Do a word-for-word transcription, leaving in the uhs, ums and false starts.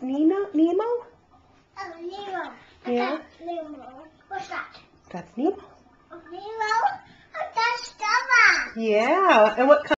Nemo? Nemo? Oh, Nemo. Yeah. Nemo. What's that? That's Nemo. Nemo? Oh, that's Stella. Yeah. And what